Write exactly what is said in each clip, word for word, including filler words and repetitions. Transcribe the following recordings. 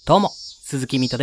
どうも、鈴木みとです。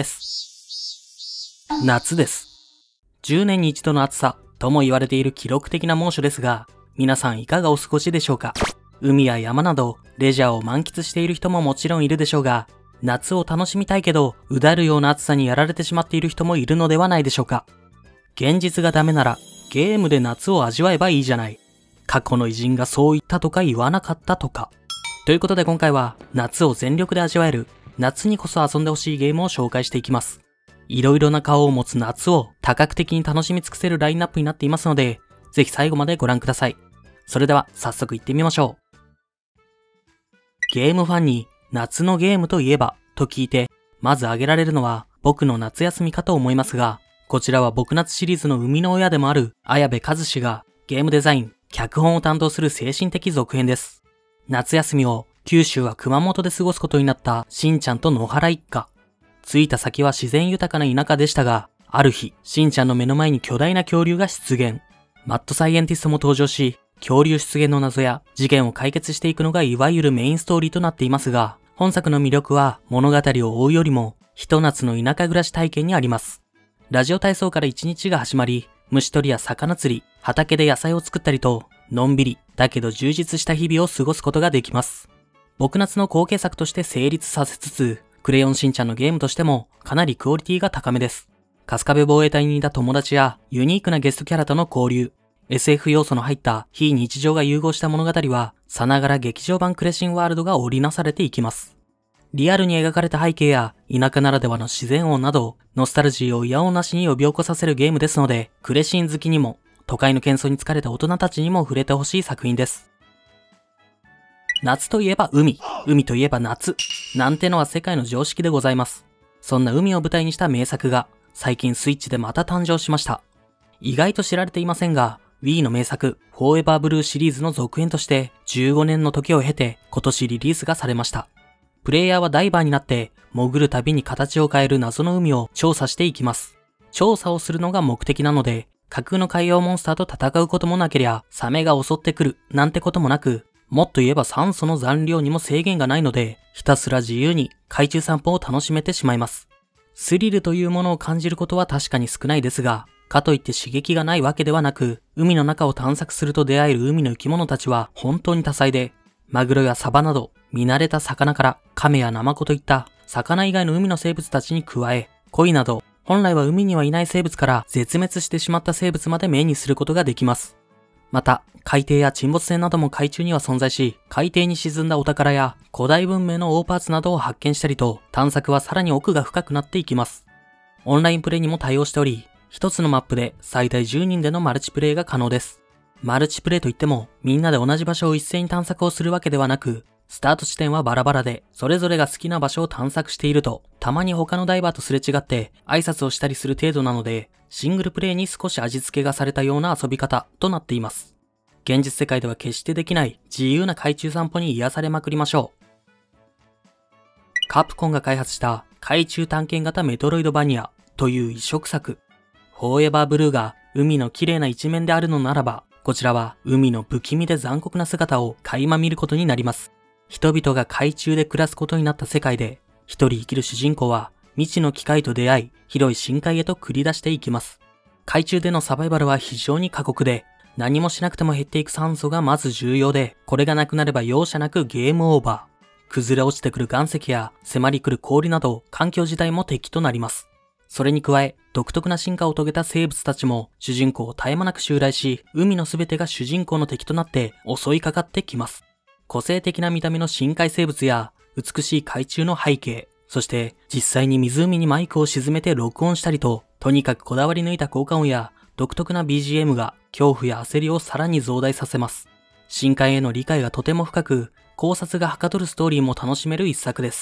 夏です。じゅうねんに一度の暑さとも言われている記録的な猛暑ですが、皆さんいかがお過ごしでしょうか。海や山などレジャーを満喫している人ももちろんいるでしょうが、夏を楽しみたいけどうだるような暑さにやられてしまっている人もいるのではないでしょうか。現実がダメならゲームで夏を味わえばいいじゃない。過去の偉人がそう言ったとか言わなかったとか。ということで今回は夏を全力で味わえる夏にこそ遊んでほしいゲームを紹介していきます。いろいろな顔を持つ夏を多角的に楽しみ尽くせるラインナップになっていますので、ぜひ最後までご覧ください。それでは早速行ってみましょう。ゲームファンに夏のゲームといえばと聞いて、まず挙げられるのは僕の夏休みかと思いますが、こちらは僕夏シリーズの生みの親でもある綾部和志がゲームデザイン、脚本を担当する精神的続編です。夏休みを九州は熊本で過ごすことになったしんちゃんと野原一家。着いた先は自然豊かな田舎でしたが、ある日、しんちゃんの目の前に巨大な恐竜が出現。マッドサイエンティストも登場し、恐竜出現の謎や事件を解決していくのがいわゆるメインストーリーとなっていますが、本作の魅力は物語を追うよりも、ひと夏の田舎暮らし体験にあります。ラジオ体操から一日が始まり、虫取りや魚釣り、畑で野菜を作ったりと、のんびり、だけど充実した日々を過ごすことができます。僕夏の後継作として成立させつつ、クレヨンしんちゃんのゲームとしてもかなりクオリティが高めです。春日部防衛隊にいた友達やユニークなゲストキャラとの交流、エスエフ 要素の入った非日常が融合した物語は、さながら劇場版クレシンワールドが織りなされていきます。リアルに描かれた背景や田舎ならではの自然音など、ノスタルジーを嫌おなしに呼び起こさせるゲームですので、クレシン好きにも、都会の喧騒に疲れた大人たちにも触れてほしい作品です。夏といえば海、海といえば夏、なんてのは世界の常識でございます。そんな海を舞台にした名作が、最近スイッチでまた誕生しました。意外と知られていませんが、Wii の名作、フォーエバーブルーシリーズの続編として、じゅうごねんの時を経て、今年リリースがされました。プレイヤーはダイバーになって、潜るたびに形を変える謎の海を調査していきます。調査をするのが目的なので、架空の海洋モンスターと戦うこともなけりゃ、サメが襲ってくる、なんてこともなく、もっと言えば酸素の残量にも制限がないので、ひたすら自由に海中散歩を楽しめてしまいます。スリルというものを感じることは確かに少ないですが、かといって刺激がないわけではなく、海の中を探索すると出会える海の生き物たちは本当に多彩で、マグロやサバなど見慣れた魚からカメやナマコといった魚以外の海の生物たちに加え、鯉など本来は海にはいない生物から絶滅してしまった生物まで目にすることができます。また、海底や沈没船なども海中には存在し、海底に沈んだお宝や古代文明の大パーツなどを発見したりと、探索はさらに奥が深くなっていきます。オンラインプレイにも対応しており、一つのマップで最大じゅうにんでのマルチプレイが可能です。マルチプレイといっても、みんなで同じ場所を一斉に探索をするわけではなく、スタート地点はバラバラで、それぞれが好きな場所を探索していると、たまに他のダイバーとすれ違って挨拶をしたりする程度なので、シングルプレイに少し味付けがされたような遊び方となっています。現実世界では決してできない自由な海中散歩に癒されまくりましょう。カプコンが開発した海中探検型メトロイドバニアという異色作。フォーエバーブルーが海の綺麗な一面であるのならば、こちらは海の不気味で残酷な姿を垣間見ることになります。人々が海中で暮らすことになった世界で、一人生きる主人公は未知の機械と出会い、広い深海へと繰り出していきます。海中でのサバイバルは非常に過酷で、何もしなくても減っていく酸素がまず重要で、これがなくなれば容赦なくゲームオーバー。崩れ落ちてくる岩石や迫り来る氷など、環境自体も敵となります。それに加え、独特な進化を遂げた生物たちも主人公を絶え間なく襲来し、海のすべてが主人公の敵となって襲いかかってきます。個性的な見た目の深海生物や美しい海中の背景、そして実際に湖にマイクを沈めて録音したりと、とにかくこだわり抜いた効果音や独特な ビージーエム が恐怖や焦りをさらに増大させます。深海への理解がとても深く、考察がはかどるストーリーも楽しめる一作です。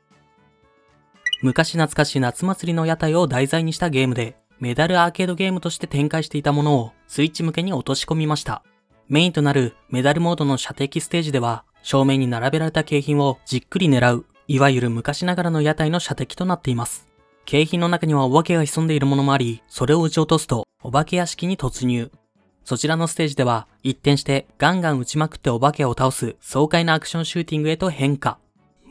昔懐かしい夏祭りの屋台を題材にしたゲームで、メダルアーケードゲームとして展開していたものをスイッチ向けに落とし込みました。メインとなるメダルモードの射的ステージでは、正面に並べられた景品をじっくり狙う、いわゆる昔ながらの屋台の射的となっています。景品の中にはお化けが潜んでいるものもあり、それを撃ち落とすとお化け屋敷に突入。そちらのステージでは一転してガンガン撃ちまくってお化けを倒す爽快なアクションシューティングへと変化。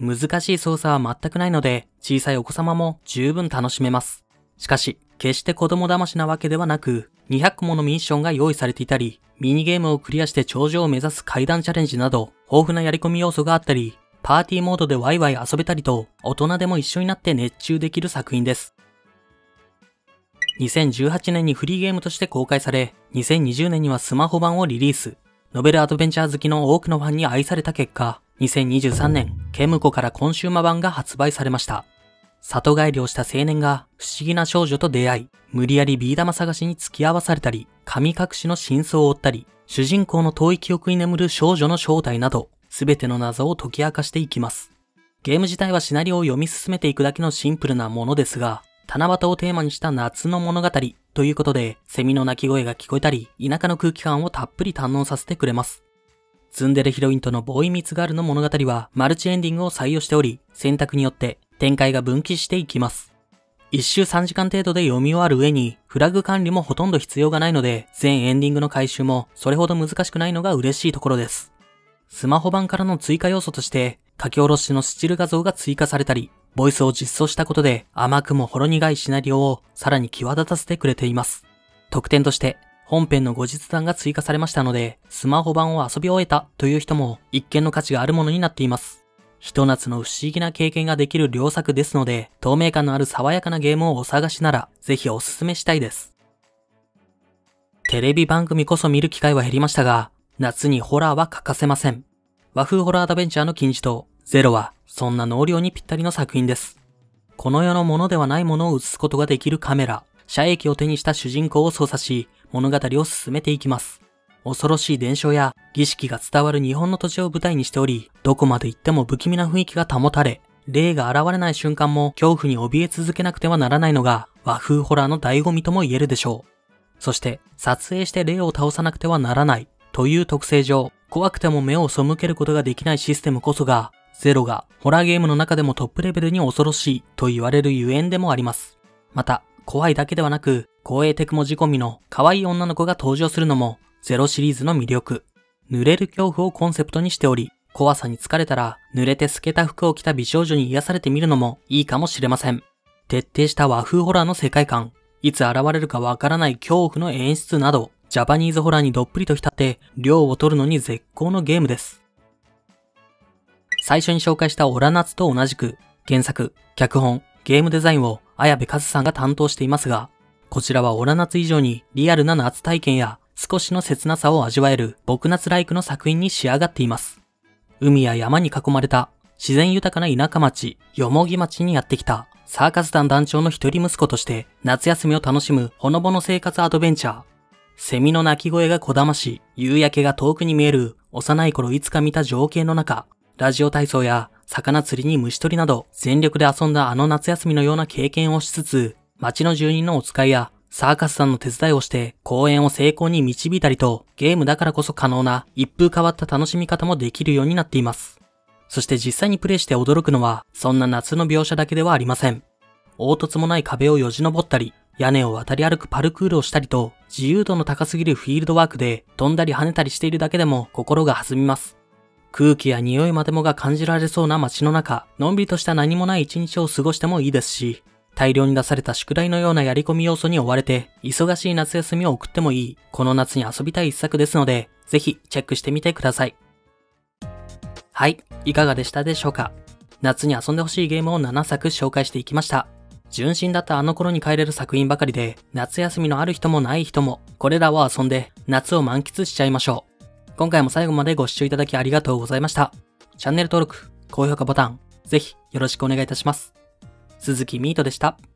難しい操作は全くないので、小さいお子様も十分楽しめます。しかし、決して子供騙しなわけではなく、にひゃっこものミッションが用意されていたり、ミニゲームをクリアして頂上を目指す階段チャレンジなど、豊富なやり込み要素があったり、パーティーモードでワイワイ遊べたりと、大人でも一緒になって熱中できる作品です。にせんじゅうはちねんにフリーゲームとして公開され、にせんにじゅうねんにはスマホ版をリリース。ノベルアドベンチャー好きの多くのファンに愛された結果、にせんにじゅうさんねん、ケムコからコンシューマ版が発売されました。里帰りをした青年が不思議な少女と出会い、無理やりビー玉探しに付き合わされたり、神隠しの真相を追ったり、主人公の遠い記憶に眠る少女の正体など、すべての謎を解き明かしていきます。ゲーム自体はシナリオを読み進めていくだけのシンプルなものですが、七夕をテーマにした夏の物語ということで、セミの鳴き声が聞こえたり、田舎の空気感をたっぷり堪能させてくれます。ツンデレヒロインとのボーイミツガールの物語はマルチエンディングを採用しており、選択によって展開が分岐していきます。一周さんじかん程度で読み終わる上に、フラグ管理もほとんど必要がないので、全エンディングの回収もそれほど難しくないのが嬉しいところです。スマホ版からの追加要素として、書き下ろしのスチル画像が追加されたり、ボイスを実装したことで甘くもほろ苦いシナリオをさらに際立たせてくれています。特典として、本編の後日談が追加されましたので、スマホ版を遊び終えたという人も一見の価値があるものになっています。ひと夏の不思議な経験ができる良作ですので、透明感のある爽やかなゲームをお探しなら、ぜひおすすめしたいです。テレビ番組こそ見る機会は減りましたが、夏にホラーは欠かせません。和風ホラーアドベンチャーの金字塔、ゼロは、そんな納涼にぴったりの作品です。この世のものではないものを映すことができるカメラ、遮影機を手にした主人公を操作し、物語を進めていきます。恐ろしい伝承や儀式が伝わる日本の土地を舞台にしており、どこまで行っても不気味な雰囲気が保たれ、霊が現れない瞬間も恐怖に怯え続けなくてはならないのが和風ホラーの醍醐味とも言えるでしょう。そして、撮影して霊を倒さなくてはならないという特性上、怖くても目を背けることができないシステムこそが、ゼロがホラーゲームの中でもトップレベルに恐ろしいと言われるゆえんでもあります。また、怖いだけではなく、光栄テクモ仕込みの可愛い女の子が登場するのも、ゼロシリーズの魅力。濡れる恐怖をコンセプトにしており、怖さに疲れたら、濡れて透けた服を着た美少女に癒されてみるのもいいかもしれません。徹底した和風ホラーの世界観、いつ現れるかわからない恐怖の演出など、ジャパニーズホラーにどっぷりと浸って、涼を取るのに絶好のゲームです。最初に紹介したオラ夏と同じく、原作、脚本、ゲームデザインを綾部和さんが担当していますが、こちらはオラ夏以上にリアルな夏体験や少しの切なさを味わえる僕夏ライクの作品に仕上がっています。海や山に囲まれた自然豊かな田舎町、よもぎ町にやってきたサーカス団団長の一人息子として夏休みを楽しむほのぼの生活アドベンチャー。セミの鳴き声がこだまし、夕焼けが遠くに見える幼い頃いつか見た情景の中、ラジオ体操や魚釣りに虫取りなど全力で遊んだあの夏休みのような経験をしつつ、町の住人のお使いやサーカス団の手伝いをして公演を成功に導いたりと、ゲームだからこそ可能な一風変わった楽しみ方もできるようになっています。そして実際にプレイして驚くのは、そんな夏の描写だけではありません。凹凸もない壁をよじ登ったり、屋根を渡り歩くパルクールをしたりと、自由度の高すぎるフィールドワークで飛んだり跳ねたりしているだけでも心が弾みます。空気や匂いまでもが感じられそうな街の中、のんびりとした何もない一日を過ごしてもいいですし、大量に出された宿題のようなやり込み要素に追われて、忙しい夏休みを送ってもいい、この夏に遊びたい一作ですので、ぜひチェックしてみてください。はい、いかがでしたでしょうか。夏に遊んでほしいゲームをななさく紹介していきました。純真だったあの頃に帰れる作品ばかりで、夏休みのある人もない人も、これらを遊んで夏を満喫しちゃいましょう。今回も最後までご視聴いただきありがとうございました。チャンネル登録、高評価ボタン、ぜひよろしくお願いいたします。鈴木ミートでした。